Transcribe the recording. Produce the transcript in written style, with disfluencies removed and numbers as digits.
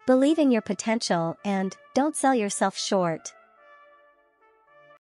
Believe in your potential and don't sell yourself short.